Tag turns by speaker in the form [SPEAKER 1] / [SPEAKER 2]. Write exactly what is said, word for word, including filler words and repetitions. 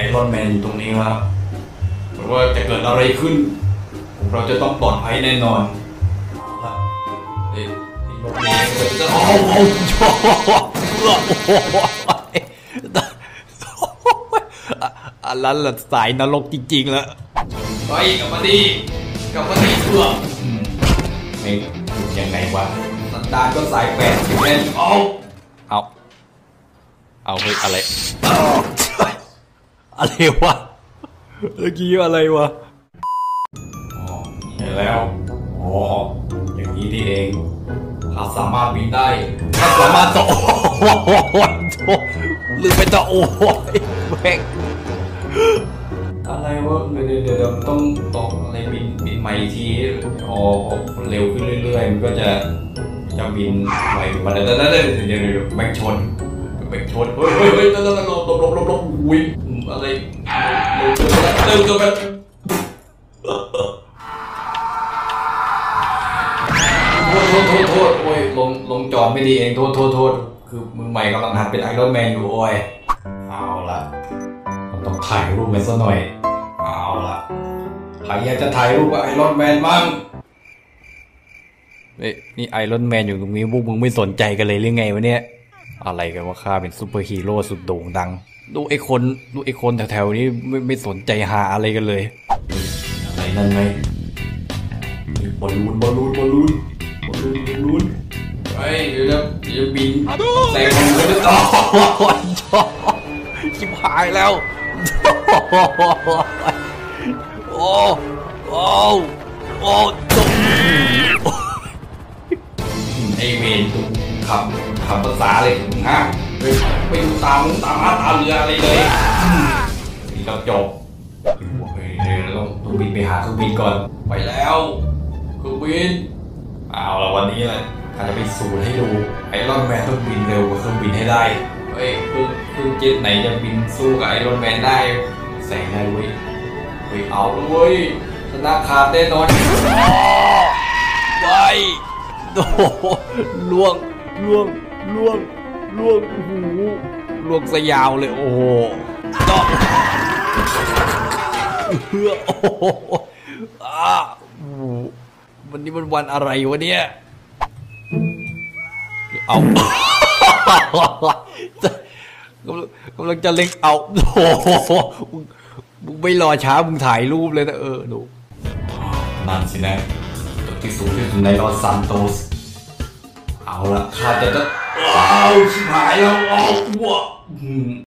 [SPEAKER 1] รอนแมนอยู่ตรงนี้ครับว่าจะเกิดอะไรขึ้นเราจะต้องปลอดภัยแน่นอนเฮ้ยรถเมล์จะโอ้โหอันนั้นแหละสายนรกจริงๆแล้วไปกลับมาดีกลับมาดีเพื่อไม่ยังไงวะสันดานก็สายแปดสิบเอ็ดเอาเอาเอาเฮ้ยอะไรอะไรวะเมื่อกี้อะไรวะอ๋อเห็นแล้วอ๋ออย่างนี้นี่เองข้าสามารถบินได้ข้าสามารถต่อโอ้โหลืมไปต่อโอ้ยแม่งอะไรวะเดี๋ยวเดี๋ยวต้องต่ออะไรบินบินใหม่ทีอ๋อเร็วขึ้นเรื่อยๆมันก็จะจะบินไวขึ้นมาเดี๋ยวเดี๋ยวเดี๋ยวเดี๋ยวเดี๋ยวแม่งชนแม่งชนเฮ้ยเฮ้ยเฮ้ยแล้วแล้วแล้วลบลบลบลบอุ้ยอะไรเร็วเกินเร็วเกินไปโทษโทษโทษโทษโอ้ยลงลงจอดไม่ดีเองโทษโทษโทษคือมือใหม่กำลังหัดเป็นไอรอนแมนอยู่โอ้ยเอาละต้องถ่ายรูปมันซะหน่อยเอาละใครอยากจะถ่ายรูปกับไอรอนแมนบ้างเฮ้ยนี่ไอรอนแมนอยู่ตรงนี้พวกมึงไม่สนใจกันเลยหรือไงวะเนี่ยอะไรกันว่าข้าเป็นซูเปอร์ฮีโร่สุดโด่งดังดูไอ้คนดูไอ้คนแถวๆนี้ไม่ไม่สนใจหาอะไรกันเลยอะไรนั่นไงบอลลูนบอลลูนบอลลูนบอลลูนบอลลูนไอ้เดี๋ยวจะเดี๋ยวบินใส่คนก็จะต่อชิบหายแล้วโอ้โอ้โอ้ตกไอเวนตุขับขับภาษาเลยฮะไปไปดูตามตามมาตามเรืออะไรเลยนี่เราจบเฮ้ยเดี๋ยวต้องต้องบินไปหาเครื่องบินก่อนไปแล้วเครื่องบินเอาละวันนี้แหละข้าจะไปสูตรให้ดูไอรอนแมนต้องบินเร็วกว่าเครื่องบินให้ได้เฮ้ยเครื่องเครื่องเจ็ตไหนจะบินสู้กับไอรอนแมนได้แสงได้เว้ยเฮ้ยเอาเลยเว้ยชนะขาดแน่นอนไปโอ้โหล่วงล่วงล่วงล่วงโอ้โหล่วงสยาวเลยโอ้โหต่อเพื่อโอ้โหอ่าวันนี้มันวันอะไรวะเนี่ยเอากำลังจะเล็งเอาโอ้โหมึงไม่รอช้ามึงถ่ายรูปเลยนะเออดูนั่นสินะจุดที่สูงที่สุดในลอสซานโตสเอาละข้าจะจะว้าวชิบหายแล้วว้าว